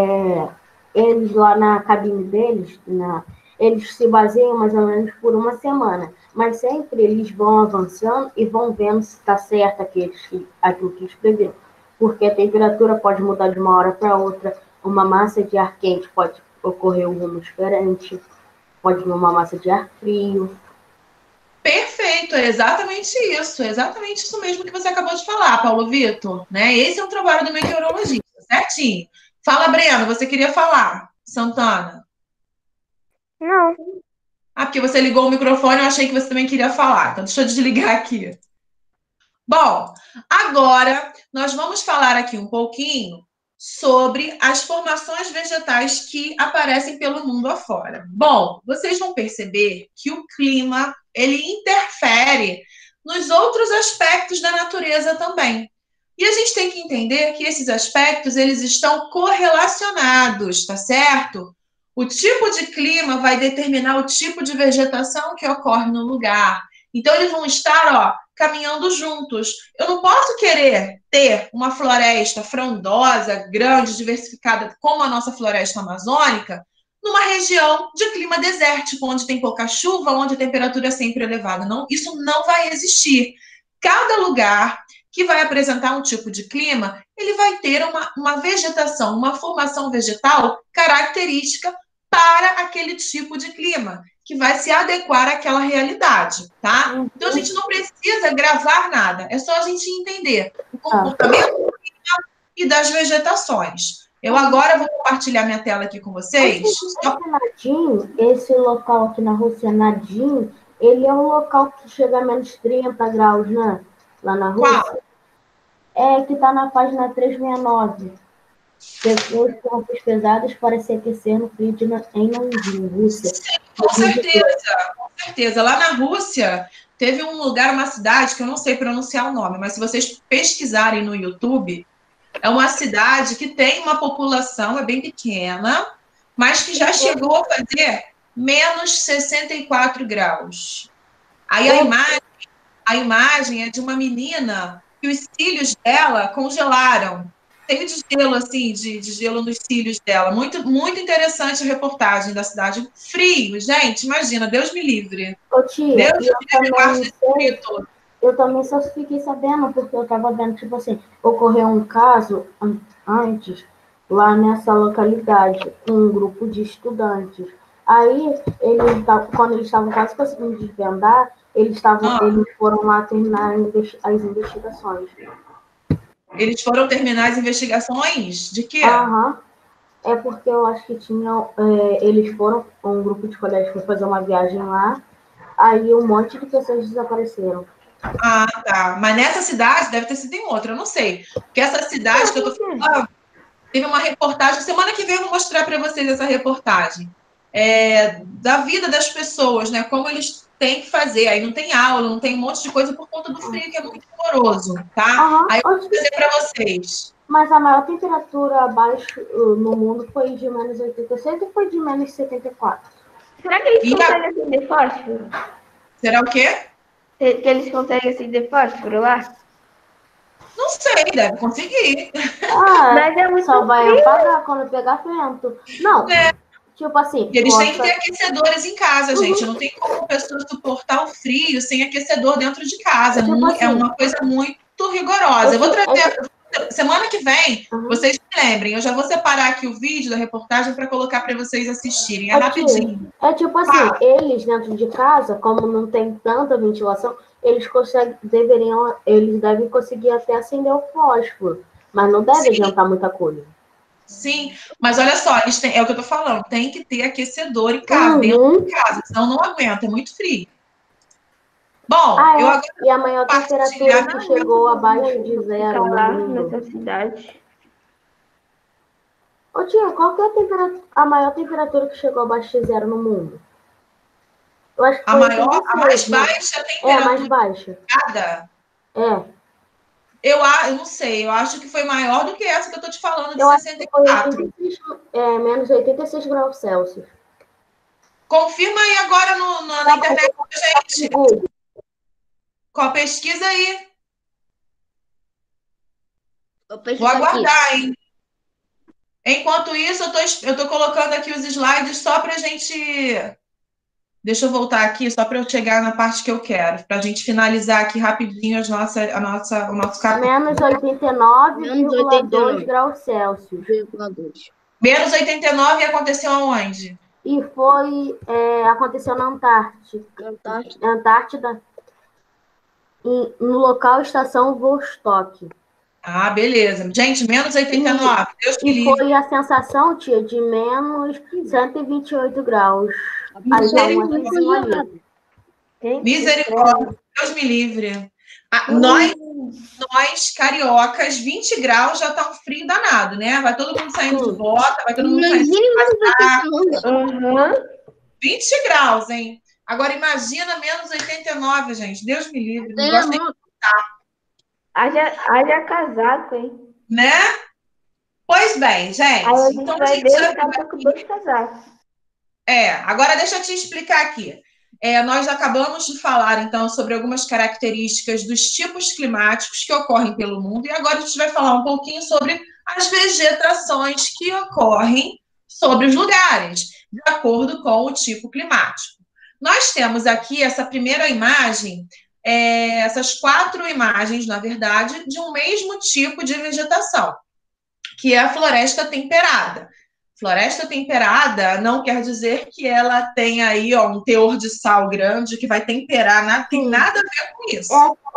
lá na cabine deles, eles se baseiam mais ou menos por uma semana, mas sempre eles vão avançando e vão vendo se está certo aquilo que eles previram, porque a temperatura pode mudar de uma hora para outra, uma massa de ar quente pode ocorrer um rumo diferente, pode vir uma massa de ar frio. Perfeito, é exatamente isso mesmo que você acabou de falar, Paulo Vitor, né? Esse é o trabalho do meteorologista, certinho. Fala, Breno, você queria falar, Santana? Não. Porque você ligou o microfone, eu achei que você também queria falar, então deixa eu desligar aqui. Bom, agora nós vamos falar aqui um pouquinho sobre as formações vegetais que aparecem pelo mundo afora. Bom, vocês vão perceber que o clima, ele interfere nos outros aspectos da natureza também. E a gente tem que entender que esses aspectos, eles estão correlacionados, tá certo? O tipo de clima vai determinar o tipo de vegetação que ocorre no lugar. Então, eles vão estar, caminhando juntos. Eu não posso querer ter uma floresta frondosa, grande, diversificada, como a nossa floresta amazônica, numa região de clima desértico, onde tem pouca chuva, onde a temperatura é sempre elevada. Não, isso não vai existir. Cada lugar que vai apresentar um tipo de clima, ele vai ter uma vegetação, uma formação vegetal característica para aquele tipo de clima, que vai se adequar àquela realidade, tá? Então, a gente não precisa gravar nada, é só a gente entender o comportamento do clima e das vegetações. Eu agora vou compartilhar minha tela aqui com vocês. Esse local aqui na Rússia, Nadim, ele é um local que chega a menos 30 graus, né? Lá na Rússia. Qual? Que está na página 369. Pessoas com corpos pesados para se aquecer no frio em Nadim, Rússia. Com certeza, com certeza. Lá na Rússia, teve um lugar, uma cidade, que eu não sei pronunciar o nome, mas se vocês pesquisarem no YouTube, é uma cidade que tem uma população, é bem pequena, mas que já chegou a fazer menos 64 graus. Aí a imagem é de uma menina que os cílios dela congelaram. Cheio de gelo, assim, de gelo nos cílios dela. Muito, muito interessante a reportagem da cidade. Frio, gente, imagina, Deus me livre. Ô, tia, Deus me livre, guarde esse frio todo. eu também só fiquei sabendo, porque eu tava vendo, tipo assim, ocorreu um caso antes, lá nessa localidade, com um grupo de estudantes. Aí, quando eles estavam quase conseguindo desvendar, eles foram lá terminar as investigações. Eles foram terminar as investigações? De quê? Aham. É porque eu acho que eles foram, um grupo de colegas foi fazer uma viagem lá, aí um monte de pessoas desapareceram. Ah, tá. Mas nessa cidade deve ter sido em outra, eu não sei. Porque essa cidade que eu tô falando, teve uma reportagem, semana que vem eu vou mostrar para vocês essa reportagem. Da vida das pessoas, né? Como eles têm que fazer. Aí não tem aula, não tem um monte de coisa por conta do frio, que é muito rigoroso, tá? Aí eu vou dizer para vocês. Mas a maior temperatura abaixo no mundo foi de menos 86 ou foi de menos 74? Será que eles conseguem acender fósforo? Será o quê? Que eles conseguem acender fósforo lá? Não sei, deve conseguir. Mas é muito só vai apagar quando pegar vento. Não. Tipo assim. Eles têm que ter aquecedores em casa, gente. Não tem como a pessoa suportar o frio sem aquecedor dentro de casa. Tipo assim, é uma coisa muito rigorosa. Eu vou trazer. Semana que vem, vocês me lembrem. Eu já vou separar aqui o vídeo da reportagem para colocar para vocês assistirem. É rapidinho. É tipo assim, eles dentro de casa, como não tem tanta ventilação, eles devem conseguir até acender o fósforo. Mas não deve adiantar muita coisa. Sim, mas olha só, eles têm, é o que eu tô falando, tem que ter aquecedor em casa, dentro de casa, senão não aguenta, é muito frio. Bom, eu agora e a maior temperatura que chegou abaixo de zero lá nessa cidade. Ô tia, qual que é a maior temperatura que chegou abaixo de zero no mundo? Eu acho que a mais baixa temperatura. É, a mais baixa. Eu não sei, eu acho que foi maior do que essa que eu tô te falando, de 64. Menos 86 graus Celsius. Confirma aí agora na internet, gente. Qual pesquisa aí? Vou aguardar, hein? Enquanto isso, eu tô colocando aqui os slides só pra gente... Deixa eu voltar aqui, só para eu chegar na parte que eu quero, para a gente finalizar aqui rapidinho o nosso capítulo. Menos 89,2 graus Celsius. Menos 89 aconteceu aonde? E aconteceu na Antártida. No local Estação Vostok. Ah, beleza. Gente, menos 89. Deus que livre. E foi a sensação, tia, de menos 128 graus. Misericórdia, Deus me livre. Nós, cariocas, 20 graus já tá um frio danado, né? Vai todo mundo saindo de bota, vai todo mundo saindo de casaco. 20 graus, hein? Agora imagina menos 89, gente. Deus me livre. Não gosto nem de contar. Haja casaco, hein? Né? Pois bem, gente. Aí a gente vai ver com 2 casacos. Agora deixa eu te explicar aqui. Nós acabamos de falar, então, sobre algumas características dos tipos climáticos que ocorrem pelo mundo, e agora a gente vai falar um pouquinho sobre as vegetações que ocorrem sobre os lugares, de acordo com o tipo climático. Nós temos aqui essa primeira imagem, essas 4 imagens, na verdade, de um mesmo tipo de vegetação, que é a floresta temperada. Floresta temperada não quer dizer que ela tem aí um teor de sal grande que vai temperar, nada, tem nada a ver com isso.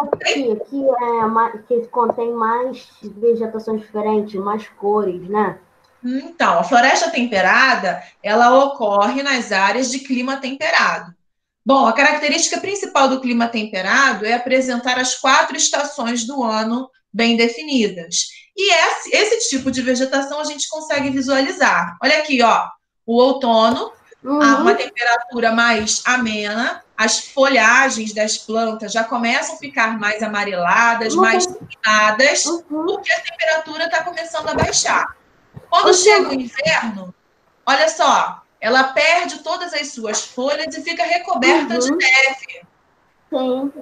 Que contém mais vegetações diferentes, mais cores, né? Então, a floresta temperada, ela ocorre nas áreas de clima temperado. Bom, a característica principal do clima temperado é apresentar as 4 estações do ano bem definidas. E esse tipo de vegetação a gente consegue visualizar. Olha aqui, ó, o outono, a uma temperatura mais amena, as folhagens das plantas já começam a ficar mais amareladas, mais queimadas, porque a temperatura está começando a baixar. Quando chega o inverno, olha só, ela perde todas as suas folhas e fica recoberta de neve. Sim.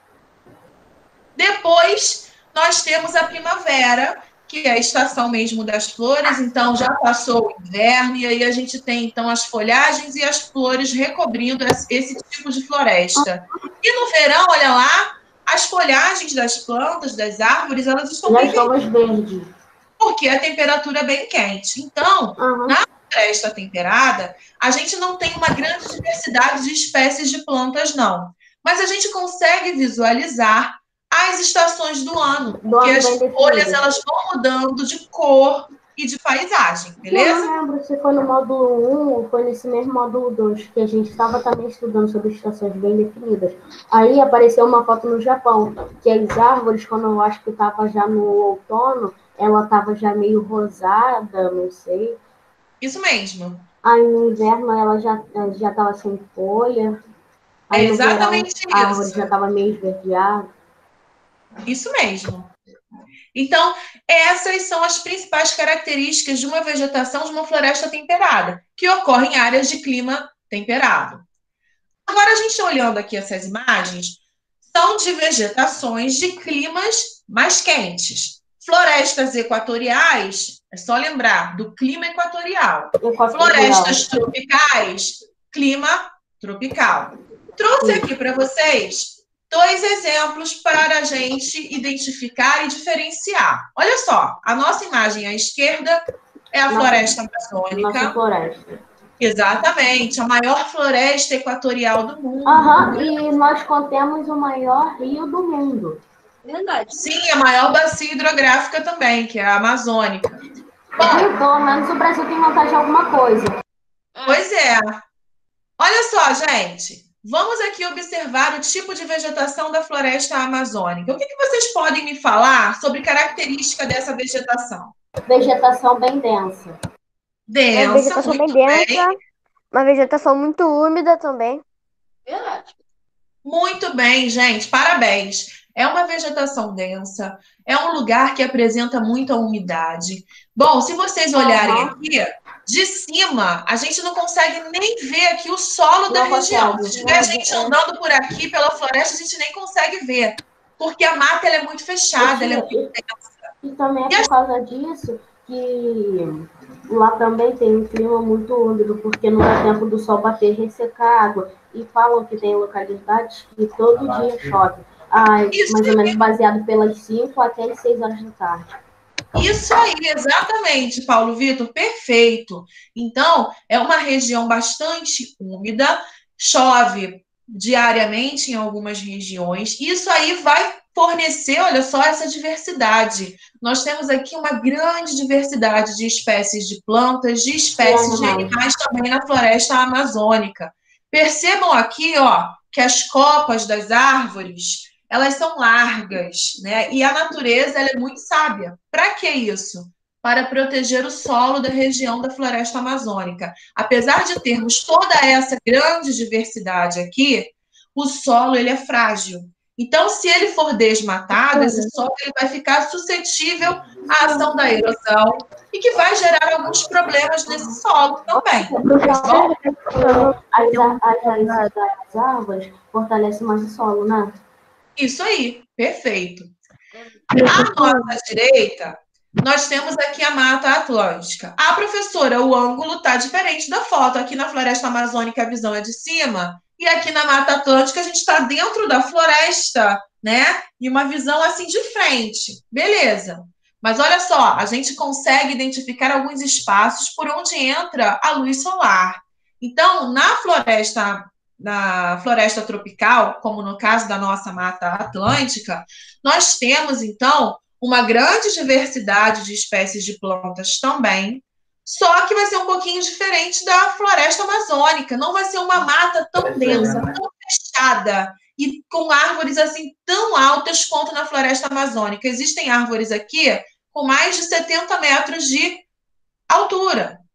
Depois, nós temos a primavera, que é a estação mesmo das flores, então já passou o inverno, e aí a gente tem, então, as folhagens e as flores recobrindo esse tipo de floresta. E no verão, olha lá, as folhagens das plantas, das árvores, elas estão bem verdes. Porque a temperatura é bem quente. Então, na floresta temperada, a gente não tem uma grande diversidade de espécies de plantas, não. Mas a gente consegue visualizar as estações do ano, porque as folhas elas vão mudando de cor e de paisagem, beleza? Eu não lembro se foi no módulo 1 ou foi nesse mesmo módulo 2, que a gente estava também estudando sobre estações bem definidas. Aí apareceu uma foto no Japão, que as árvores, quando eu acho que estava já no outono, ela estava já meio rosada, não sei. Isso mesmo. Aí no inverno ela já estava sem folha. Aí é exatamente no verão, a árvore já estava meio esverdeada. Isso mesmo. Então, essas são as principais características de uma vegetação de uma floresta temperada, que ocorre em áreas de clima temperado. Agora, a gente olhando aqui essas imagens, são de vegetações de climas mais quentes. Florestas equatoriais, é só lembrar do clima equatorial. Florestas tropicais, clima tropical. Trouxe aqui para vocês 2 exemplos para a gente identificar e diferenciar. Olha só, a nossa imagem à esquerda é a floresta amazônica. Nossa floresta. Exatamente, a maior floresta equatorial do mundo. E nós contemos o maior rio do mundo. Verdade. Sim, a maior bacia hidrográfica também, que é a amazônica. Bom, pelo menos o Brasil tem vantagem de alguma coisa. Pois é. Olha só, gente. Vamos aqui observar o tipo de vegetação da floresta amazônica. O que vocês podem me falar sobre característica dessa vegetação? Vegetação bem densa. Uma vegetação bem densa, uma vegetação muito úmida também. Verdade. Muito bem, gente. Parabéns. É uma vegetação densa, é um lugar que apresenta muita umidade. Bom, se vocês olharem aqui, de cima, a gente não consegue nem ver aqui o solo da região. Se tiver gente andando por aqui, pela floresta, a gente nem consegue ver, porque a mata ela é muito fechada, ela é muito densa. E também é por causa disso que lá também tem um clima muito úmido, porque não dá tempo do sol bater e ressecar a água. E falam que tem localidades que todo dia chove. Mais ou menos baseado pelas 5 até as 6 horas da tarde. Isso aí, exatamente, Paulo Vitor, perfeito. Então, é uma região bastante úmida, chove diariamente em algumas regiões. Isso aí vai fornecer, olha só, essa diversidade. Nós temos aqui uma grande diversidade de espécies de plantas, de espécies de animais também na floresta amazônica. Percebam aqui, ó, que as copas das árvores, elas são largas, né? E a natureza ela é muito sábia. Para que isso? Para proteger o solo da região da floresta amazônica. Apesar de termos toda essa grande diversidade aqui, o solo ele é frágil. Então, se ele for desmatado, esse solo ele vai ficar suscetível à ação da erosão e que vai gerar alguns problemas nesse solo também. As árvores fortalecem mais o solo, né? Isso aí, perfeito. À nossa direita, nós temos aqui a Mata Atlântica. Ah, professora, o ângulo está diferente da foto. Aqui na Floresta Amazônica a visão é de cima, e aqui na Mata Atlântica a gente está dentro da floresta, né? E uma visão assim de frente. Beleza. Mas olha só, a gente consegue identificar alguns espaços por onde entra a luz solar. Então, na floresta tropical, como no caso da nossa Mata Atlântica, nós temos, então, uma grande diversidade de espécies de plantas também, só que vai ser um pouquinho diferente da floresta amazônica, não vai ser uma mata tão densa, tão fechada, e com árvores assim tão altas quanto na floresta amazônica. Existem árvores aqui com mais de 70 metros de altura.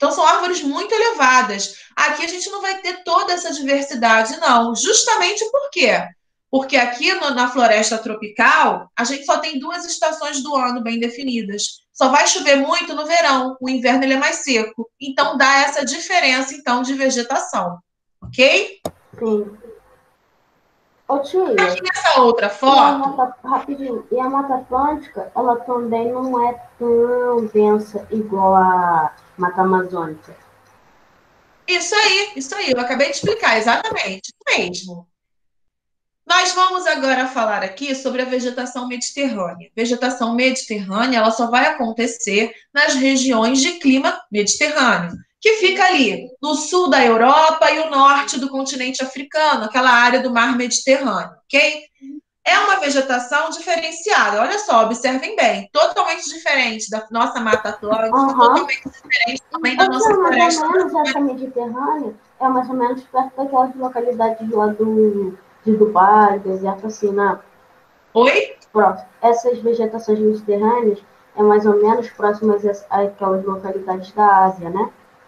Então, são árvores muito elevadas. Aqui a gente não vai ter toda essa diversidade, não. Justamente por quê? Porque aqui na floresta tropical, a gente só tem 2 estações do ano bem definidas. Só vai chover muito no verão, o inverno ele é mais seco. Então, dá essa diferença, então, de vegetação. Ok? Sim. Ô, tia, Aqui nessa outra foto... rapidinho, e a Mata Atlântica, ela também não é tão densa igual a Mata Amazônica. Isso aí, eu acabei de explicar, exatamente, isso mesmo. Nós vamos agora falar aqui sobre a vegetação mediterrânea. Vegetação mediterrânea, ela só vai acontecer nas regiões de clima mediterrâneo, que fica ali no sul da Europa e o norte do continente africano, aquela área do mar Mediterrâneo, ok? É uma vegetação diferenciada. Olha só, observem bem, totalmente diferente da nossa Mata Atlântica, totalmente diferente também da nossa floresta. Mais ou menos essa Mediterrânea é mais ou menos perto daquelas localidades lá de Dubai, deserto assim, né? Oi? Pronto. Essas vegetações mediterrâneas é mais ou menos próximas àquelas localidades da Ásia, né?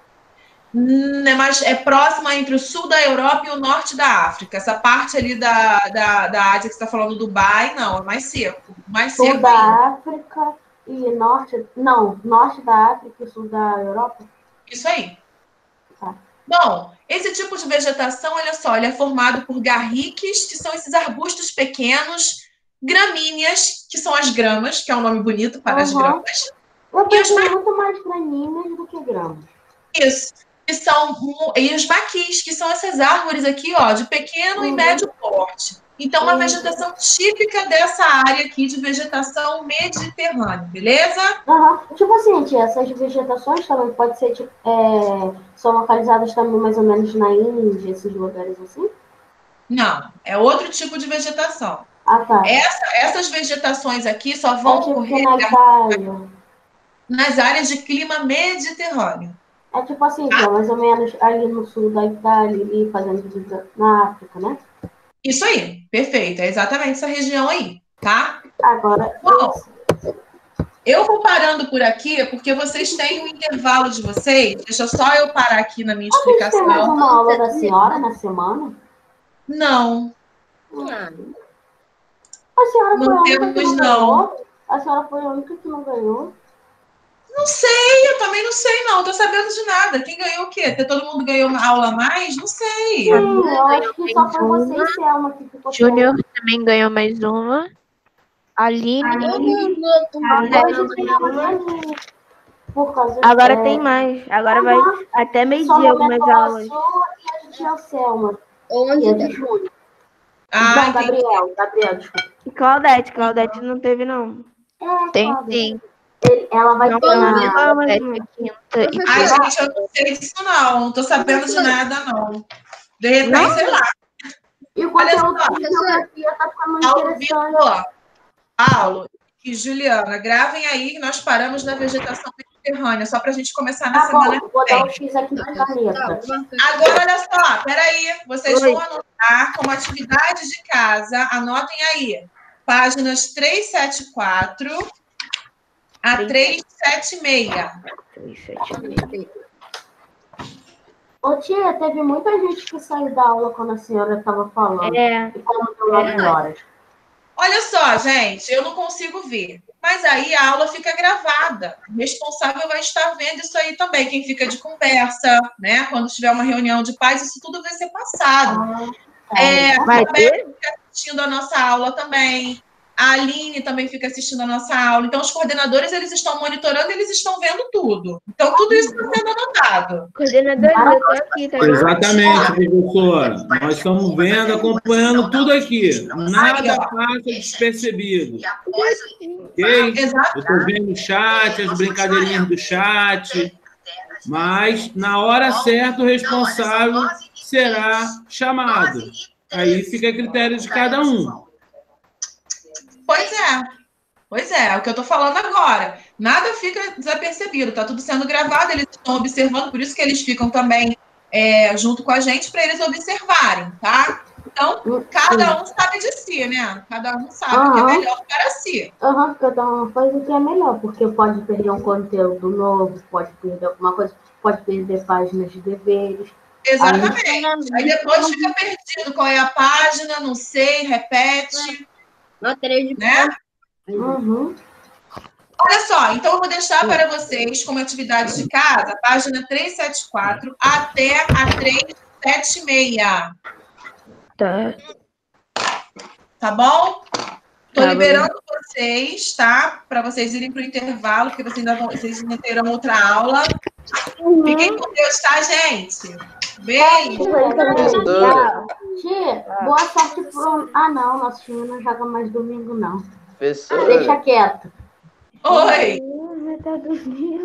É próxima entre o sul da Europa e o norte da África. Essa parte ali da Ásia que você está falando, Dubai, não, é mais seco. Mais Sul seco da ainda. África e norte... Não, norte da África e sul da Europa. Isso aí. Tá. Bom, esse tipo de vegetação, olha só, ele é formado por garriques, que são esses arbustos pequenos, gramíneas, que são as gramas, que é um nome bonito para as gramas. Eu penso muito mais gramíneas do que gramas. Isso. E os maquis, que são essas árvores aqui, ó, de pequeno e médio porte. Então, uma vegetação típica dessa área aqui de vegetação mediterrânea, beleza? Tipo assim, tia, essas vegetações também pode ser, tipo, são localizadas também mais ou menos na Índia, esses lugares assim? Não, é outro tipo de vegetação. Ah, tá. Essas vegetações aqui só vão ocorrer na Itália. Nas áreas de clima mediterrâneo. É tipo assim, tia, mais ou menos ali no sul da Itália, ali fazendo visita na África, né? Isso aí, perfeito. É exatamente essa região aí, tá? Agora, bom, eu vou parando por aqui, porque vocês têm um intervalo de vocês. Deixa só eu parar aqui na minha explicação. Tem mais uma aula da senhora na semana? Não. A senhora foi a única que não não. ganhou? A senhora foi a única que não ganhou? Não sei, eu também não sei, não. Tô sabendo de nada. Quem ganhou o quê? Todo mundo ganhou uma aula a mais? Não sei. Sim, eu acho que só foi você e Selma que ficou. Júnior também ganhou mais uma. Aline. Agora tem mais. Agora vai até meio-dia algumas aulas. E a gente tinha o Selma. Onde? E a de Júnior. Ah, Gabriel, desculpa. E Claudete não teve, não. Tem sim. Ela vai ter na quinta. Ai, gente, eu não sei disso, não. Não tô sabendo de nada, não. De repente, sei lá. E o conteúdo de geografia tá ficando interessante. Paulo e Juliana, gravem aí que nós paramos na vegetação mediterrânea, só para a gente começar na semana que vem. Vou dar um X aqui na caneta. Agora, olha só, peraí, vocês vão anotar como atividade de casa, anotem aí, páginas 374 a 376. Ô tia, teve muita gente que saiu da aula quando a senhora estava falando. E como deu 9 horas. Olha só, gente, eu não consigo ver. Mas aí a aula fica gravada. O responsável vai estar vendo isso aí também. Quem fica de conversa, né? Quando tiver uma reunião de pais, isso tudo vai ser passado. A Roberta fica assistindo a nossa aula também. A Aline também fica assistindo a nossa aula. Então, os coordenadores, eles estão monitorando, eles estão vendo tudo. Então, tudo isso está sendo anotado. Coordenador, eu estou aqui, tá? Exatamente, professora. Nós estamos vendo, acompanhando tudo aqui. Nada passa despercebido. Ok? Eu estou vendo o chat, as brincadeirinhas do chat. Mas, na hora certa, o responsável será chamado. Aí fica a critério de cada um. Pois é o que eu estou falando agora. Nada fica desapercebido, está tudo sendo gravado, eles estão observando, por isso que eles ficam também junto com a gente, para eles observarem, tá? Então, cada um sabe de si, né? Cada um sabe o que é melhor para si. Cada um faz o que é melhor, porque pode perder um conteúdo novo, pode perder alguma coisa, pode perder páginas de deveres. Exatamente. Aí depois fica perdido. Qual é a página? Não sei, repete. Né? Olha só, então eu vou deixar para vocês, como atividade de casa, a página 374 até a 376. Tá bom? Estou liberando vocês, tá? Para vocês irem para o intervalo, porque vocês ainda terão outra aula. Fiquem com Deus, tá, gente? Beijo. Tia, boa sorte pro... Ah, não, nosso time não joga mais domingo, não. Professor. Deixa quieto. Oi. Tá dormindo.